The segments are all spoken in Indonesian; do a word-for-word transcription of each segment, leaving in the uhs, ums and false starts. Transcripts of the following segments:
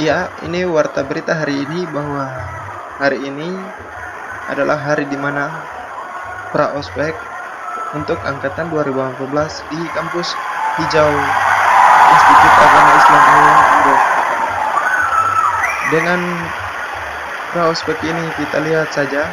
Ya, ini warta berita hari ini bahwa hari ini adalah hari di mana pra-ospek untuk angkatan dua ribu delapan belas di kampus Hijau Institut Agama Islam Uin Ando. Dengan pra-ospek ini kita lihat saja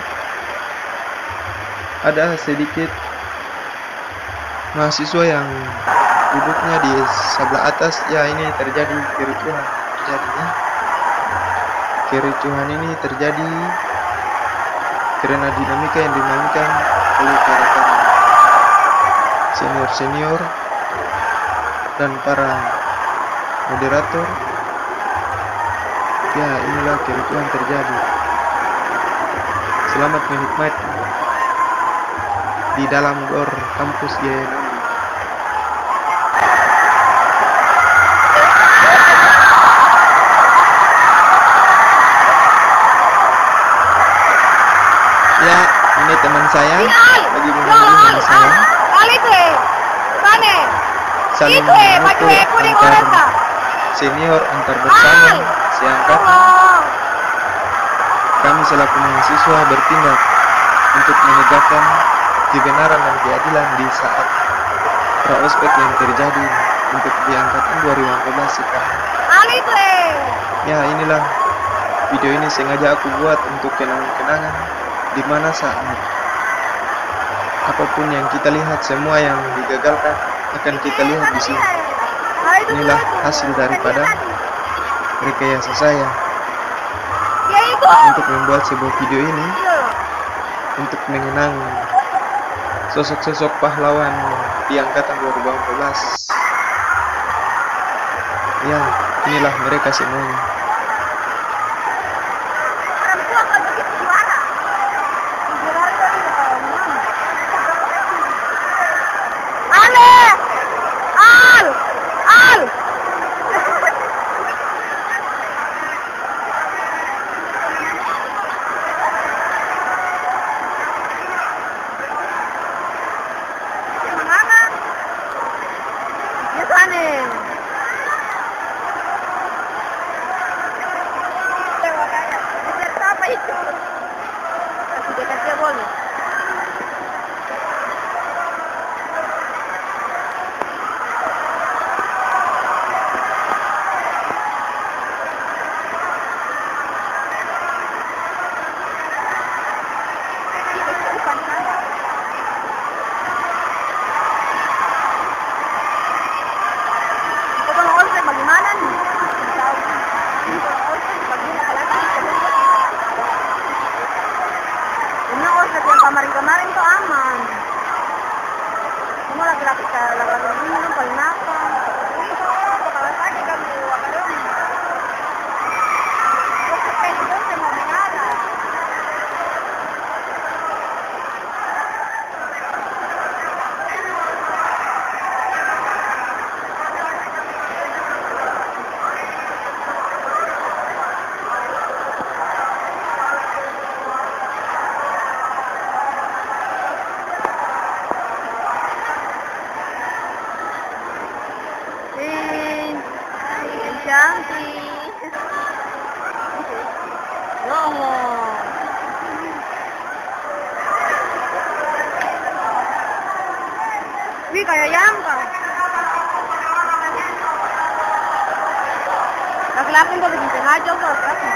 ada sedikit mahasiswa yang duduknya di sebelah atas. Ya, ini terjadi kericuhan. Terjadi kericuhan ini terjadi karena dinamika yang dimainkan oleh para senior-senior dan para moderator. Ya, inilah kericuhan terjadi. Selamat menikmati di dalam gor kampus G N M. Ya, ini teman saya lagi mengunjungi saya. Saling mengukur antar senior antar bersama seangkatan. Kami selaku mahasiswa bertindak untuk menegakkan kebenaran dan keadilan di saat pra-ospek yang terjadi untuk di angkatan dua ribu delapan belas sekarang. Ya, inilah video ini sengaja aku buat untuk kenang-kenangan di mana saat apapun yang kita lihat, semua yang digagalkan akan kita lihat di sini. Inilah hasil daripada rekayasa saya untuk membuat sebuah video ini untuk mengenang sosok-sosok pahlawan di angkatan dua ribu delapan belas. Ya, inilah mereka semuanya. Kemarin-kemarin tuh aman. Semua laki-laki laki-laki minum paling apa? Kalau sakit kan dua kali. Kok kayak gitu sih mau mengalah. Cantik. Romo. Wih, kayak Yamka. Laki-laki kok bikin sengaja kok.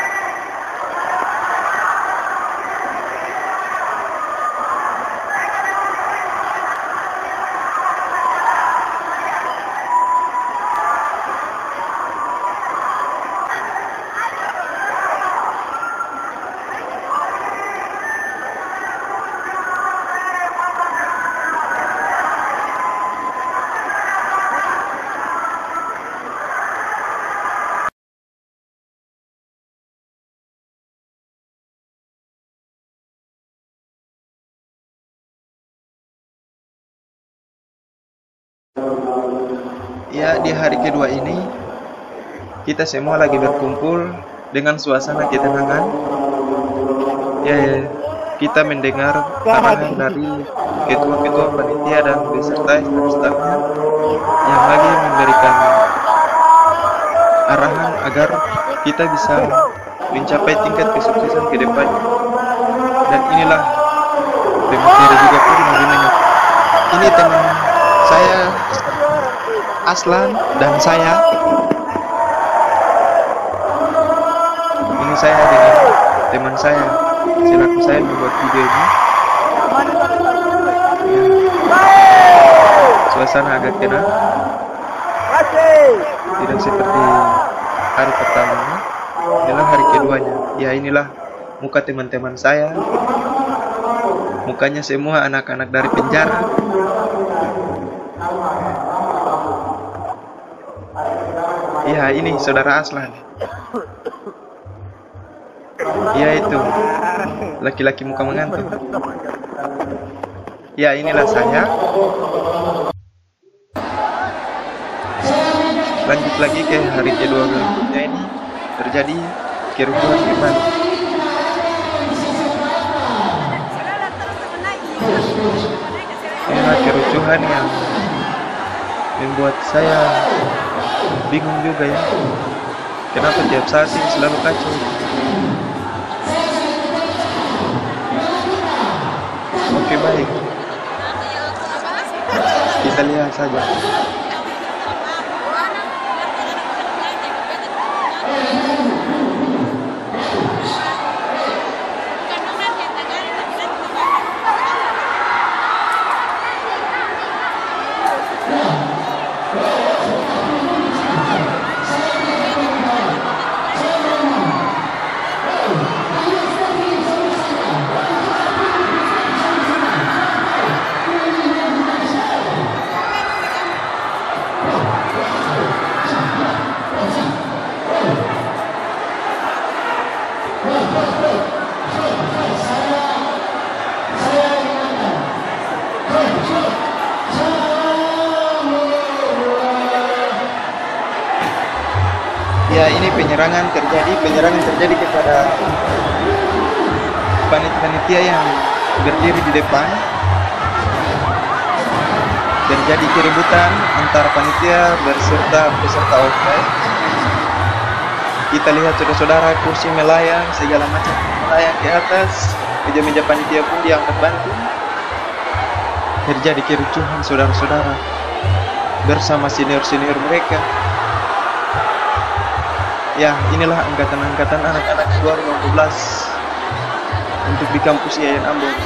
Ya, di hari kedua ini kita semua lagi berkumpul dengan suasana ketenangan. Ya, ya, kita mendengar arahan dari ketua-ketua panitia dan beserta stafnya yang lagi memberikan arahan agar kita bisa mencapai tingkat kesuksesan ke depan. Dan inilah pemateri juga pun bagaimana. Ini teman saya Aslan dan saya. Ini saya dengan teman saya selaku saya membuat video ini. Suasana agak tenang, tidak seperti hari pertamanya. Inilah hari keduanya. Ya, inilah muka teman-teman saya. Mukanya semua anak-anak dari penjara. Ya, ini saudara Aslan. Ya, itu laki-laki muka mengantuk. Ya, inilah saya. Lanjut lagi ke hari kedua berikutnya, ini terjadi kerusuhan kembali. Inilah kerusuhan yang membuat saya bingung juga ya. Kenapa tiap saat ini selalu kacau? Oke, baik. Kita lihat saja. Ya, ini penyerangan terjadi, penyerangan terjadi kepada panitia yang berdiri di depan. Terjadi keributan antara panitia berserta peserta offline. Kita lihat saudara-saudara, kursi melayang, segala macam melayang ke atas, meja-meja panitia pun diangkat banting. Terjadi kericuhan saudara-saudara bersama senior-senior mereka. Ya, inilah angkatan-angkatan anak-anak dua ribu lima belas untuk di kampus I A I N Ambon.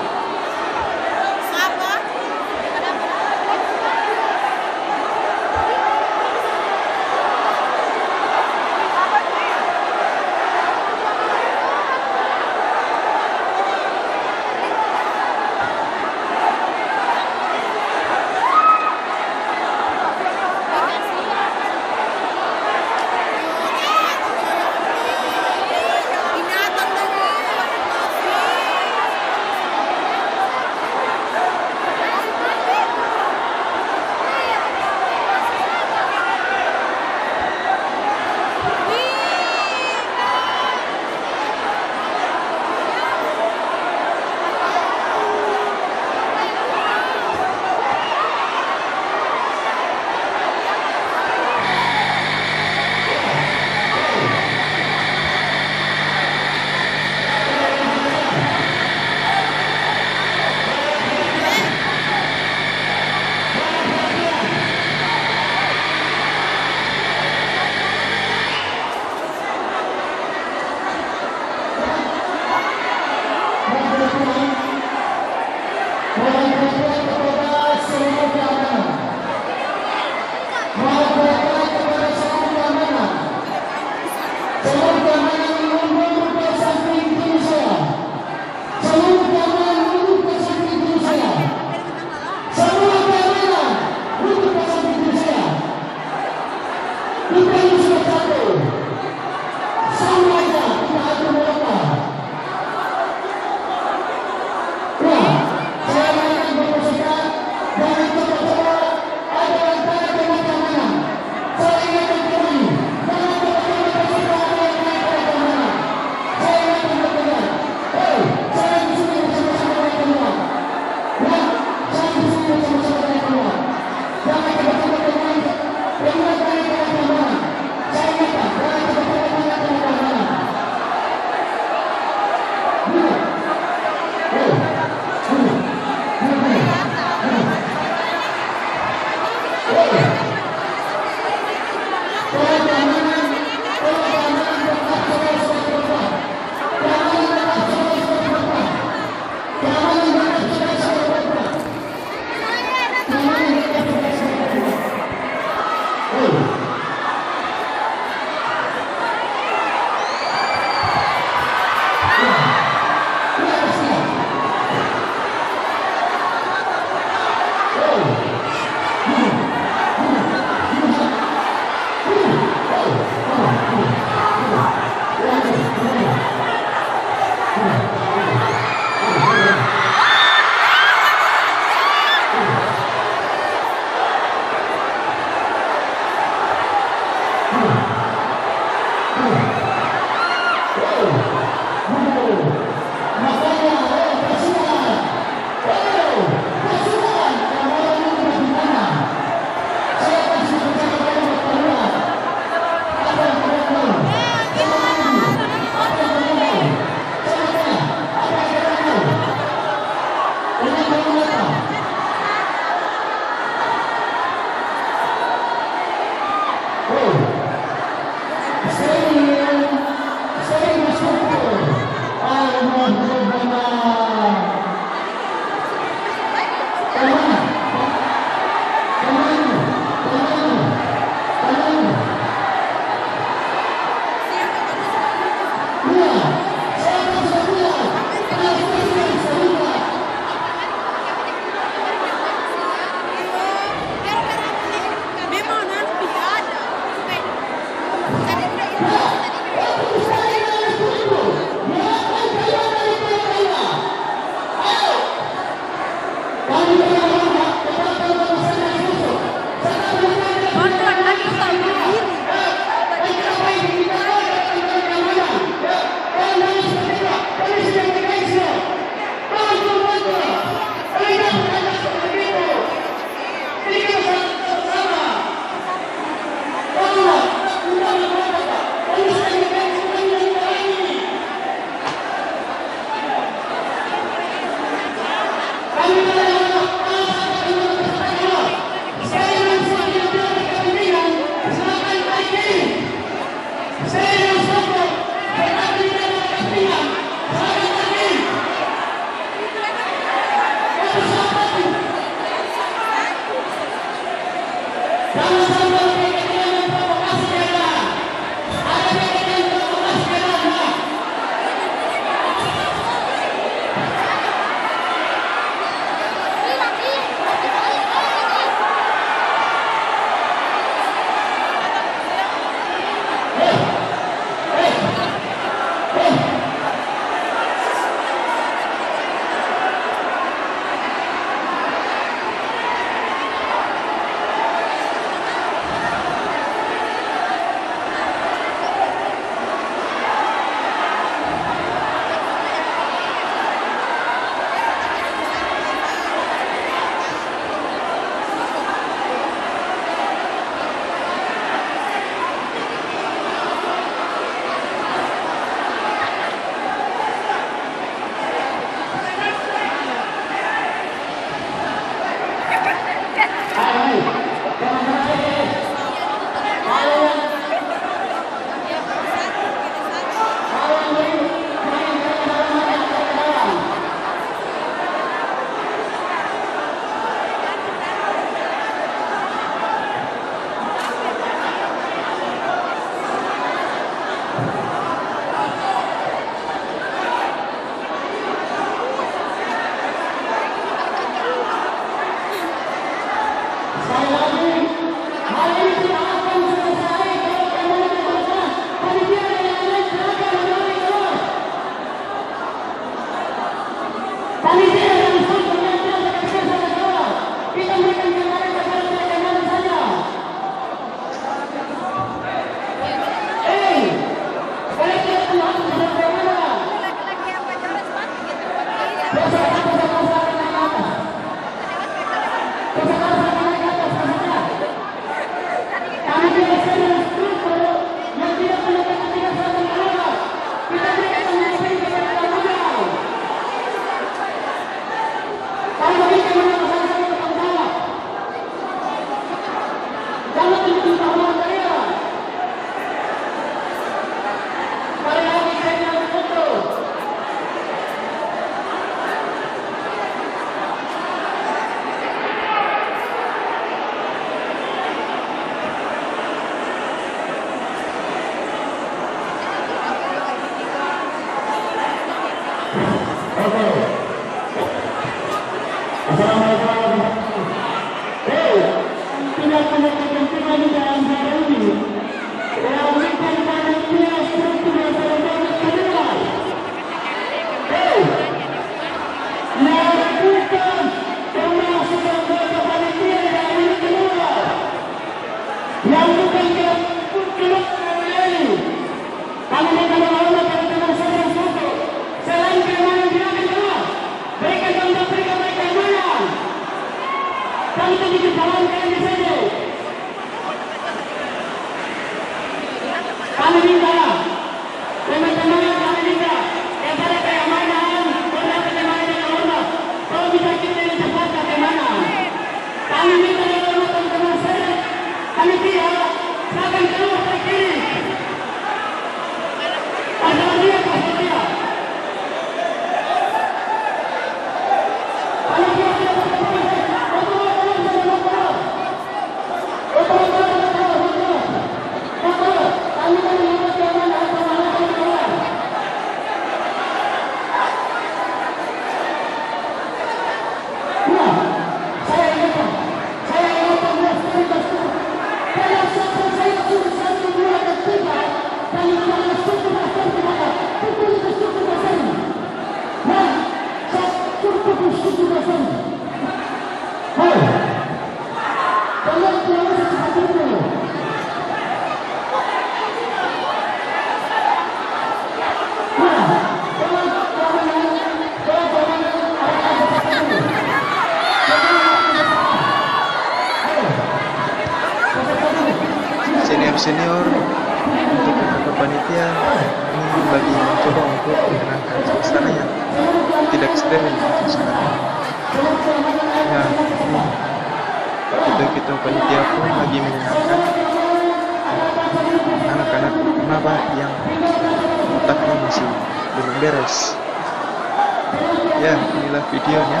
senior-senior untuk kakak panitia ini lagi mencoba untuk menenangkan suasana yang tidak steril untuk sekarang. Ya, ini kita-kita panitia pun lagi menyenangkan anak-anak maba yang otaknya masih belum beres. Ya, inilah videonya.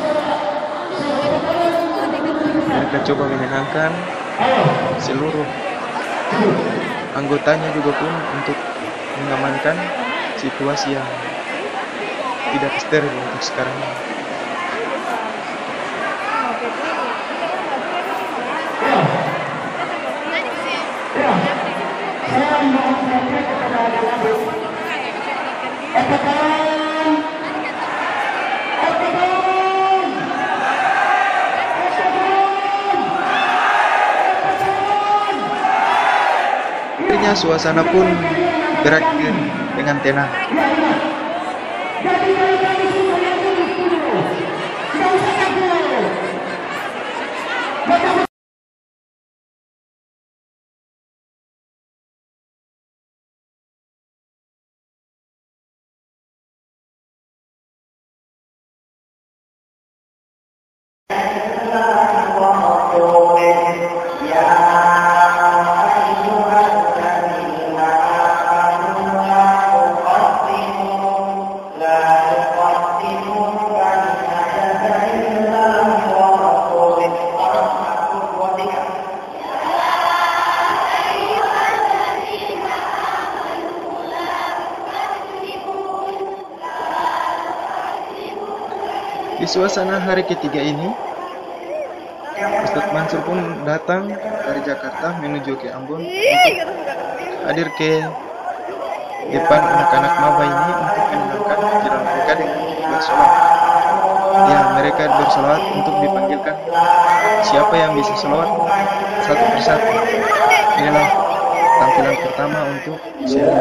Mereka coba menyenangkan seluruh anggotanya juga pun untuk mengamankan situasi yang tidak steril untuk sekarang. Akhirnya suasana pun berakhir dengan tenang. Di suasana hari ketiga ini, Ustadz Mansur pun datang dari Jakarta menuju ke Ambon untuk hadir ke depan anak-anak maba ini untuk menenangkan pikiran mereka dengan bersolat. Ya, mereka bersolat untuk dipanggilkan siapa yang bisa selawat satu persatu. Inilah tampilan pertama untuk saya.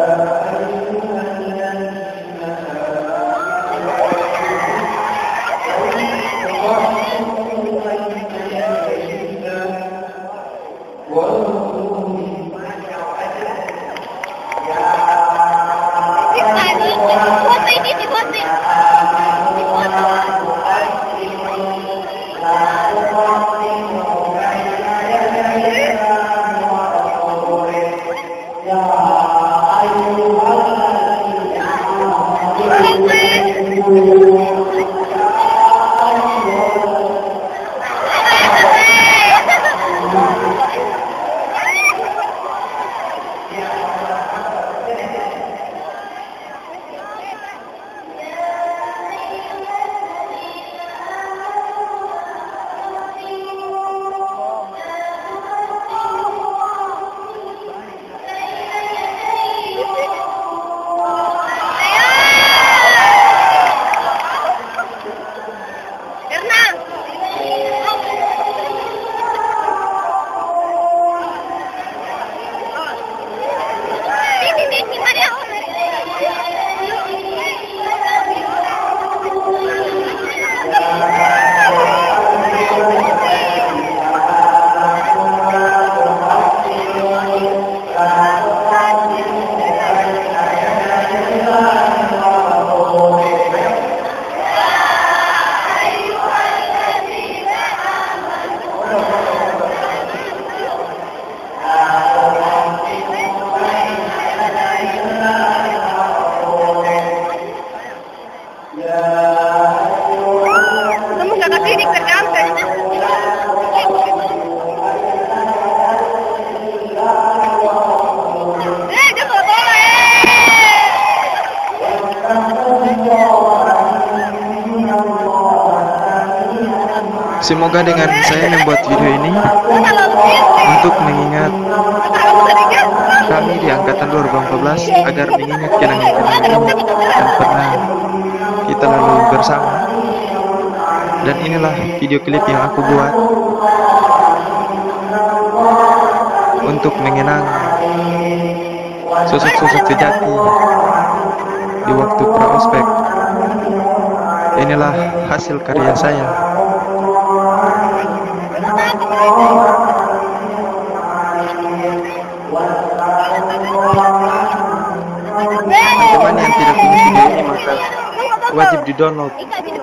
Semoga dengan saya membuat video ini untuk mengingat kami di angkatan dua ribu empat belas agar mengingat kenangan-kenangan ini yang pernah kita lalui bersama. Dan inilah video klip yang aku buat untuk mengenang sosok-sosok sejati di waktu praospek. Inilah hasil karya saya. wajib di-download